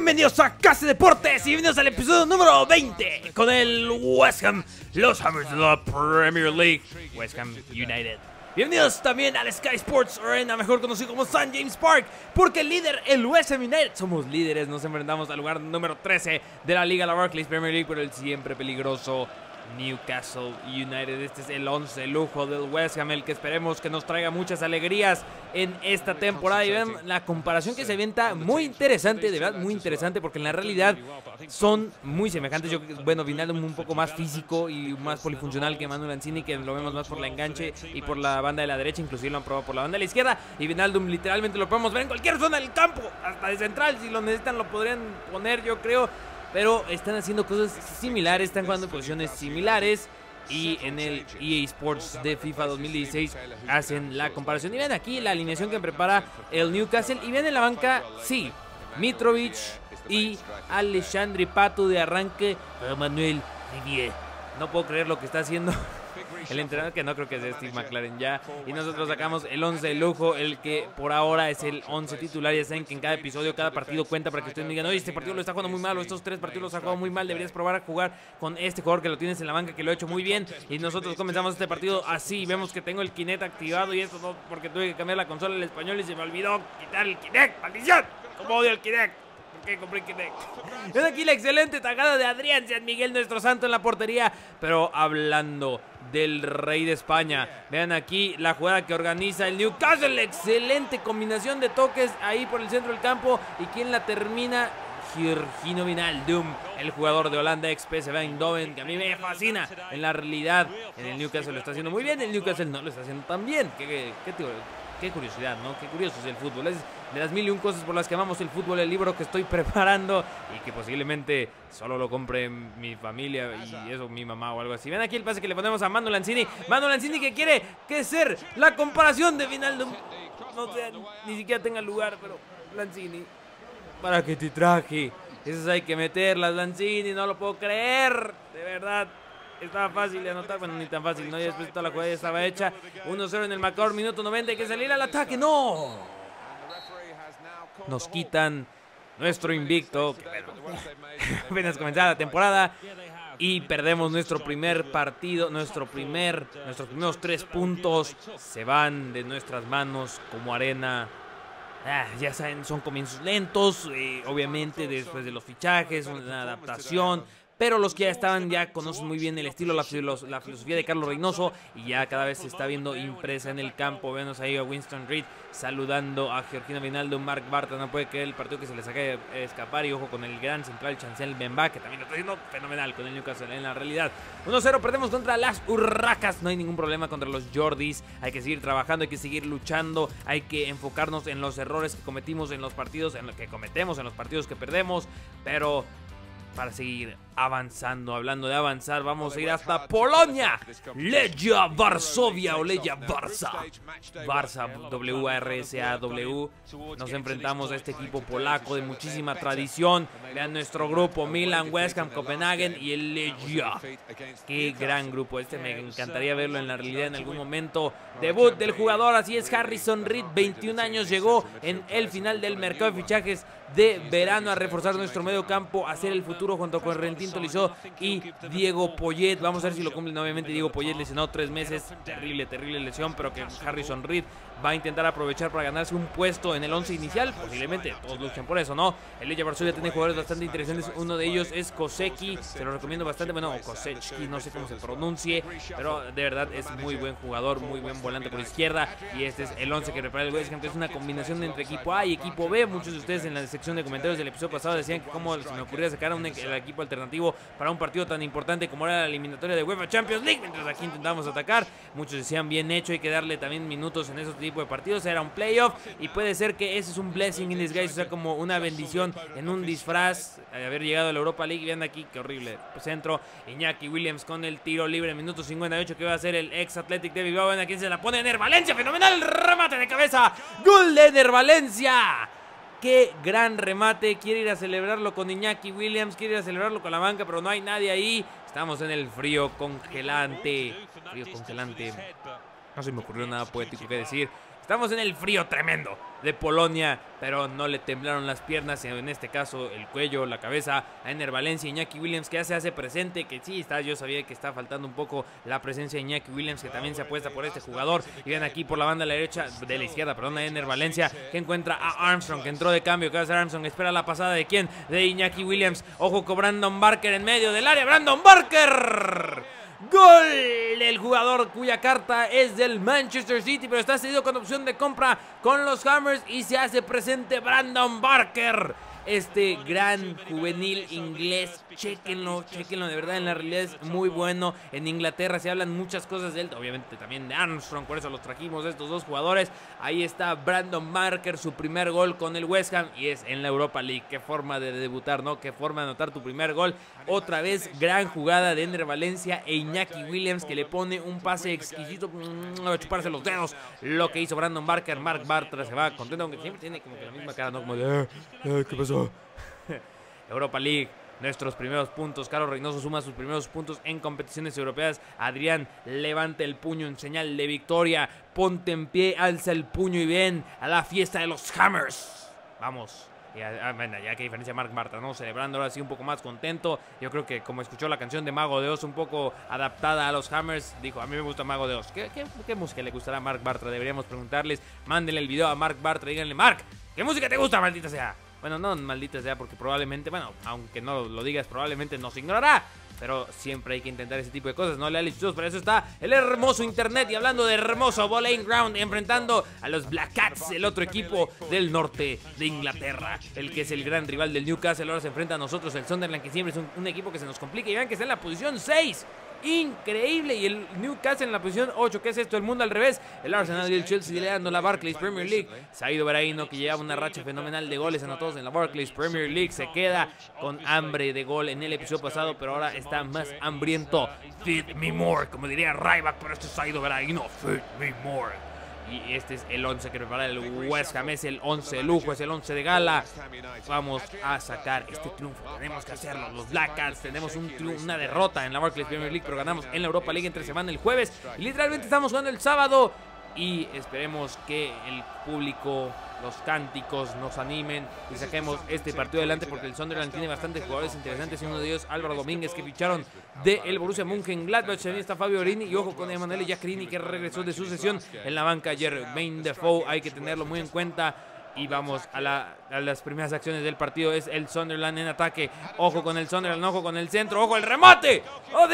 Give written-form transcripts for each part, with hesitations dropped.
Bienvenidos a Casa Deportes y bienvenidos al episodio número 20 con el West Ham, los Hammers de la Premier League, West Ham United. Bienvenidos también al Sky Sports Arena, mejor conocido como St. James Park, porque el líder, el West Ham United, somos líderes. Nos enfrentamos al lugar número 13 de la Liga, la Barclays Premier League, pero el siempre peligroso Newcastle United. Este es el 11 lujo del West Ham, el que esperemos que nos traiga muchas alegrías en esta temporada. Y ven la comparación que se avienta, muy interesante, de verdad muy interesante, porque en la realidad son muy semejantes. Bueno, Wijnaldum un poco más físico y más polifuncional que Manu Lanzini, que lo vemos más por la enganche y por la banda de la derecha, inclusive lo han probado por la banda de la izquierda. Y Wijnaldum literalmente lo podemos ver en cualquier zona del campo, hasta de central, si lo necesitan lo podrían poner, yo creo. Pero están haciendo cosas similares, están jugando en posiciones similares. Y en el EA Sports de FIFA 2016 hacen la comparación. Y ven aquí la alineación que prepara el Newcastle. Y ven en la banca, sí, Mitrovic y Alexandre Pato de arranque. Manuel Rivier. No puedo creer lo que está haciendo el entrenador, que no creo que sea Steve McLaren ya. Y nosotros sacamos el 11 de lujo, el que por ahora es el 11 titular. Ya saben que en cada episodio, cada partido cuenta para que ustedes me digan: oye, este partido lo está jugando muy mal, o estos 3 partidos los ha jugado muy mal, deberías probar a jugar con este jugador que lo tienes en la banca, que lo ha hecho muy bien. Y nosotros comenzamos este partido así. Vemos que tengo el Kinect activado, y esto no porque tuve que cambiar la consola al español y se me olvidó quitar el Kinect. ¡Maldición! ¡Cómo odio el Kinect! Que compré Kinect. Es aquí la excelente tajada de Adrián San Miguel, nuestro santo, en la portería. Pero hablando del rey de España, vean aquí la jugada que organiza el Newcastle. Excelente combinación de toques ahí por el centro del campo. ¿Y quién la termina? Georginio Wijnaldum, el jugador de Holanda, ex PSV Eindhoven, que a mí me fascina. En la realidad, en el Newcastle lo está haciendo muy bien, el Newcastle no lo está haciendo tan bien. Qué curiosidad, ¿no? Qué curioso es el fútbol. Es de las 1001 cosas por las que amamos el fútbol, el libro que estoy preparando y que posiblemente solo lo compre mi familia y eso, mi mamá o algo así. Ven aquí el pase que le ponemos a Manu Lanzini. Manu Lanzini, que quiere que ser la comparación de Wijnaldum no sea, ni siquiera tenga lugar, pero Lanzini, ¿para qué te traje? Esas hay que meterlas, Lanzini, no lo puedo creer, de verdad. Estaba fácil de anotar, bueno, ni tan fácil, ¿no? Y después toda la jugada ya estaba hecha. 1-0 en el marcador, minuto 90, hay que salir al ataque. ¡No! Nos quitan nuestro invicto, que bueno, apenas comenzada la temporada, y perdemos nuestro primer partido, nuestros primeros 3 puntos se van de nuestras manos como arena. Ya saben, son comienzos lentos, obviamente después de los fichajes, una adaptación. Pero los que ya estaban ya conocen muy bien el estilo, la filosofía de Carlos Reynoso, y ya cada vez se está viendo impresa en el campo. Vemos ahí a Winston Reid saludando a Georginio Wijnaldum. Mark Bartra no puede creer el partido que se les acaba de escapar, y ojo con el gran central Chancel Mbemba, que también lo está haciendo fenomenal con el Newcastle. En la realidad 1-0, perdemos contra las Urracas. No hay ningún problema contra los Jordis, hay que seguir trabajando, hay que seguir luchando, hay que enfocarnos en los errores que cometimos en los partidos, en lo que cometemos en los partidos que perdemos, pero para seguir avanzando. Hablando de avanzar, vamos a ir hasta Polonia. Legia Varsovia o Legia Barça. Barça, W-A-R-S-A-W. Nos enfrentamos a este equipo polaco de muchísima tradición. Vean nuestro grupo: Milan, West Ham, Copenhagen y el Legia. Qué gran grupo. Este me encantaría verlo en la realidad en algún momento. Debut del jugador, así es, Harrison Reed, 21 años, llegó en el final del mercado de fichajes de verano a reforzar nuestro medio campo, a hacer el futuro junto con Rentin Tolisso y Diego Poyet. Vamos a ver si lo cumplen. Obviamente Diego Poyet lesionado 3 meses, terrible lesión, pero que Harrison Reed va a intentar aprovechar para ganarse un puesto en el 11 inicial, posiblemente todos luchan por eso, ¿no? El Legia Varsovia tiene jugadores bastante interesantes, uno de ellos es Kosecki, se lo recomiendo bastante, bueno, o Kosecki, no sé cómo se pronuncie, pero de verdad es muy buen jugador, muy buen volante por izquierda, y este es el 11 que prepara el West Ham, que es una combinación entre equipo A y equipo B. Muchos de ustedes en la sección de comentarios del episodio pasado decían que cómo se me ocurría sacar el equipo alternativo para un partido tan importante como era la eliminatoria de UEFA Champions League, mientras aquí intentamos atacar. Muchos decían bien hecho, hay que darle también minutos en esos tipos de partidos, era un playoff y puede ser que ese es un blessing in disguise, o sea, como una bendición en un disfraz, haber llegado a la Europa League. Vean aquí, qué horrible centro, Iñaki Williams con el tiro libre, minuto 58, que va a ser el ex Athletic de Bilbao. Ven aquí, se la pone Ener Valencia, fenomenal remate de cabeza, gol de Ener Valencia. Qué gran remate, quiere ir a celebrarlo con Iñaki Williams, quiere ir a celebrarlo con la banca, pero no hay nadie ahí. Estamos en el frío congelante. No se me ocurrió nada poético que decir. Estamos en el frío tremendo de Polonia, pero no le temblaron las piernas, en este caso el cuello, la cabeza, a Enner Valencia, Iñaki Williams, que ya se hace presente, que sí está, yo sabía que está faltando un poco la presencia de Iñaki Williams, que también se apuesta por este jugador. Y ven aquí por la banda de la izquierda, perdón, a Enner Valencia, que encuentra a Armstrong, que entró de cambio. ¿Qué va a hacer Armstrong? Espera la pasada de quién, de Iñaki Williams. Ojo con Brandon Barker en medio del área. Brandon Barker, gol del jugador cuya carta es del Manchester City, pero está cedido con opción de compra con los Hammers y se hace presente Brandon Barker. Este gran juvenil inglés, chéquenlo, de verdad, en la realidad es muy bueno. En Inglaterra se hablan muchas cosas de él, obviamente también de Armstrong, por eso los trajimos estos dos jugadores. Ahí está Brandon Barker, su primer gol con el West Ham y es en la Europa League. Qué forma de debutar, ¿no? Qué forma de anotar tu primer gol. Otra vez, gran jugada de Enner Valencia e Iñaki Williams, que le pone un pase exquisito, a chuparse los dedos. Lo que hizo Brandon Barker. Mark Bartra se va contento, aunque siempre tiene como que la misma cara, ¿no? Como de, ¿qué pasó? Europa League, nuestros primeros puntos. Carlos Reynoso suma sus primeros puntos en competiciones europeas. Adrián levanta el puño en señal de victoria. Ponte en pie, alza el puño y ven a la fiesta de los Hammers. Vamos. Ya que diferencia Mark Bartra, ¿no? Celebrando ahora sí un poco más contento. Yo creo que como escuchó la canción de Mago de Oz un poco adaptada a los Hammers, dijo, a mí me gusta Mago de Oz. ¿Qué música le gustará a Mark Bartra? Deberíamos preguntarles. Mándenle el video a Mark Bartra, díganle, Mark, ¿qué música te gusta, maldita sea? Bueno, no maldita sea, porque probablemente, bueno, aunque no lo digas, probablemente nos ignorará. Pero siempre hay que intentar ese tipo de cosas, ¿no? Leales chicos, para eso está el hermoso internet. Y hablando de hermoso, Bowling Ground enfrentando a los Black Cats, el otro equipo del norte de Inglaterra, el que es el gran rival del Newcastle. Ahora se enfrenta a nosotros, el Sunderland, que siempre es un equipo que se nos complica. Y vean que está en la posición 6. Increíble, y el Newcastle en la posición 8. ¿Qué es esto? El mundo al revés. El Arsenal y el Chelsea liderando la Barclays Premier League. Saído Veraino, que lleva una racha fenomenal de goles anotados en la Barclays Premier League, se queda con hambre de gol en el episodio pasado, pero ahora está más hambriento. Feed me more, como diría Ryback, pero este es Saído Veraino. Feed me more. Y este es el 11 que prepara el West Ham, es el 11 de lujo, es el 11 de gala. Vamos a sacar este triunfo, tenemos que hacerlo. Los Black Cats, tenemos una derrota en la Barclays Premier League, pero ganamos en la Europa League entre semana el jueves. Y literalmente estamos jugando el sábado. Y esperemos que el público, los cánticos nos animen y saquemos este partido adelante, porque el Sunderland tiene bastantes jugadores interesantes, y uno de ellos Álvaro Domínguez, que ficharon del Borussia Mönchengladbach. También está Fabio Orini, y ojo con Emanuele Giaccherini, que regresó de su sesión en la banca ayer. Jermaine Defoe, hay que tenerlo muy en cuenta. Y vamos a las primeras acciones del partido. Es el Sunderland en ataque. Ojo con el Sunderland, ojo con el centro, ojo el remate.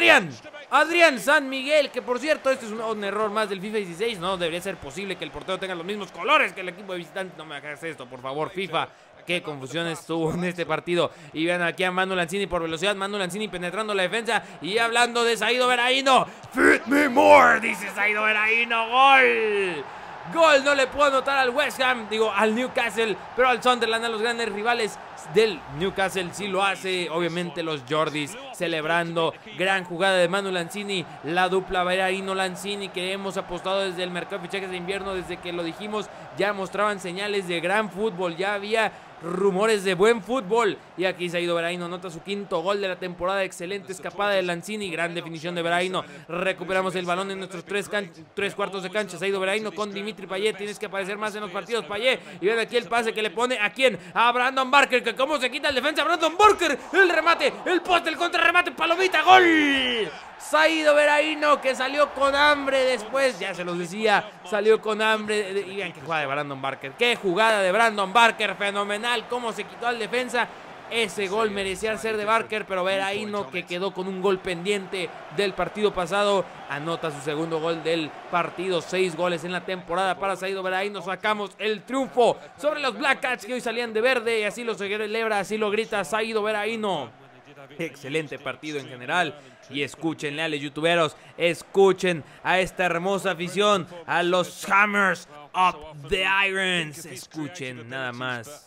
Adrián San Miguel, que por cierto, este es un error más del FIFA 16. No debería ser posible que el portero tenga los mismos colores que el equipo de visitante. No me hagas esto, por favor, FIFA. Qué confusiones tuvo en este partido. Y vean aquí a Manu Lanzini por velocidad. Manu Lanzini penetrando la defensa. Y hablando de Saído Veraino. Feed me more, dice Saído Veraino. Gol. Gol, no le puedo anotar al West Ham, digo al Newcastle, pero al Sunderland, a los grandes rivales del Newcastle sí lo hace. Obviamente los Jordis celebrando. Gran jugada de Manu Lanzini, la dupla Veraino-Lanzini que hemos apostado desde el mercado de fichajes de invierno. Desde que lo dijimos ya mostraban señales de gran fútbol, ya había rumores de buen fútbol. Y aquí Saído Veraino anota su quinto gol de la temporada. Excelente escapada de Lanzini, gran definición de Veraino. Recuperamos el balón en nuestros tres cuartos de cancha. Saído Veraino con Dimitri Payet. Tienes que aparecer más en los partidos, Payet. Y ven aquí el pase que le pone ¿a quién? A Brandon Barker, que cómo se quita el defensa. Brandon Barker, el remate, el poste, el contrarremate, palomita, gol. Saído Veraino, que salió con hambre después, ya se los decía, salió con hambre. Y vean qué jugada de Brandon Barker, qué jugada de Brandon Barker, fenomenal, cómo se quitó al defensa. Ese gol merecía ser de Barker, pero Veraino, que quedó con un gol pendiente del partido pasado, anota su segundo gol del partido. 6 goles en la temporada para Saído Veraino. Sacamos el triunfo sobre los Black Cats, que hoy salían de verde, y así lo celebra, así lo grita Saído Veraino. Excelente partido en general. Y escuchen, leales youtuberos, escuchen a esta hermosa afición, a los Hammers Up the Irons. Escuchen nada más.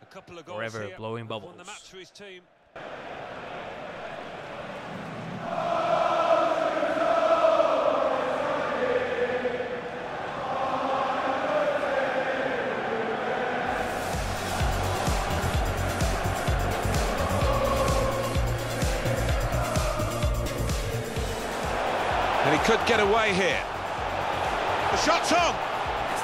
Forever blowing bubbles. And he could get away here. The shot's on.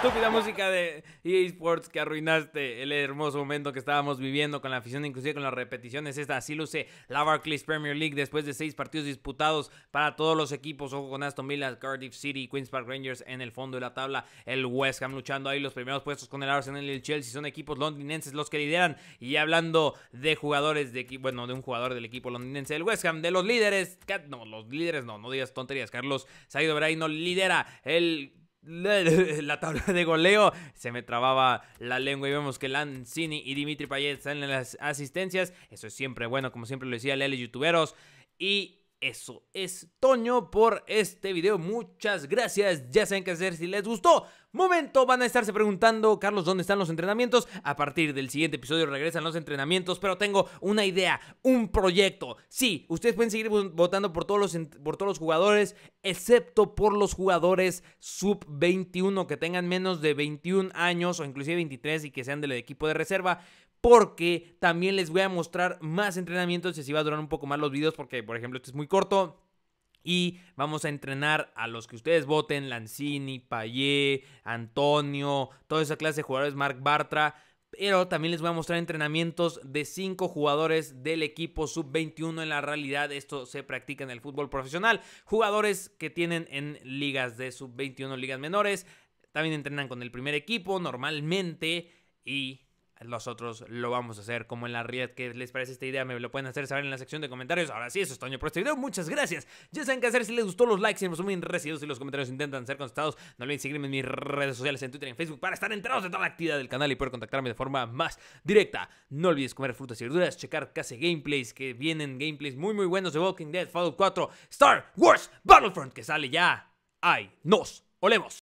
estúpida música de EA Sports que arruinaste el hermoso momento que estábamos viviendo con la afición, inclusive con las repeticiones. Esta así luce la Barclays Premier League después de 6 partidos disputados para todos los equipos. Ojo con Aston Villa, Cardiff City, Queen's Park Rangers en el fondo de la tabla. El West Ham luchando ahí los primeros puestos con el Arsenal y el Chelsea. Son equipos londinenses los que lideran. Y hablando de jugadores de equipo, bueno, de un jugador del equipo londinense del West Ham, de los líderes, no digas tonterías. Carlos Saïd Brahim lidera la tabla de goleo. Se me trababa la lengua y vemos que Lanzini y Dimitri Payet están en las asistencias. Eso es siempre bueno, como siempre lo decía Lele YouTuberos. Y eso es Toño por este video. Muchas gracias. Ya saben qué hacer si les gustó. Momento, van a estarse preguntando, Carlos, ¿dónde están los entrenamientos? A partir del siguiente episodio regresan los entrenamientos, pero tengo una idea, un proyecto. Sí, ustedes pueden seguir votando por todos los jugadores, excepto por los jugadores sub-21 que tengan menos de 21 años o inclusive 23 y que sean del equipo de reserva. Porque también les voy a mostrar más entrenamientos y así va a durar un poco más los videos porque, por ejemplo, este es muy corto. Y vamos a entrenar a los que ustedes voten, Lanzini, Payet, Antonio, toda esa clase de jugadores, Marc Bartra. Pero también les voy a mostrar entrenamientos de 5 jugadores del equipo sub-21. En la realidad esto se practica en el fútbol profesional. Jugadores que tienen en ligas de sub-21, ligas menores. También entrenan con el primer equipo normalmente y los otros lo vamos a hacer como en la red. ¿Qué les parece esta idea? Me lo pueden hacer saber en la sección de comentarios. Ahora sí, eso es Toño por este video. Muchas gracias. Ya saben qué hacer si les gustó, los likes y en resumen recibidos y los comentarios intentan ser contestados. No olviden seguirme en mis redes sociales en Twitter y en Facebook para estar enterados de toda la actividad del canal y poder contactarme de forma más directa. No olvides comer frutas y verduras, checar casi gameplays, que vienen gameplays muy buenos de Walking Dead, Fallout 4, Star Wars Battlefront, que sale ya. ¡Ay, nos olemos!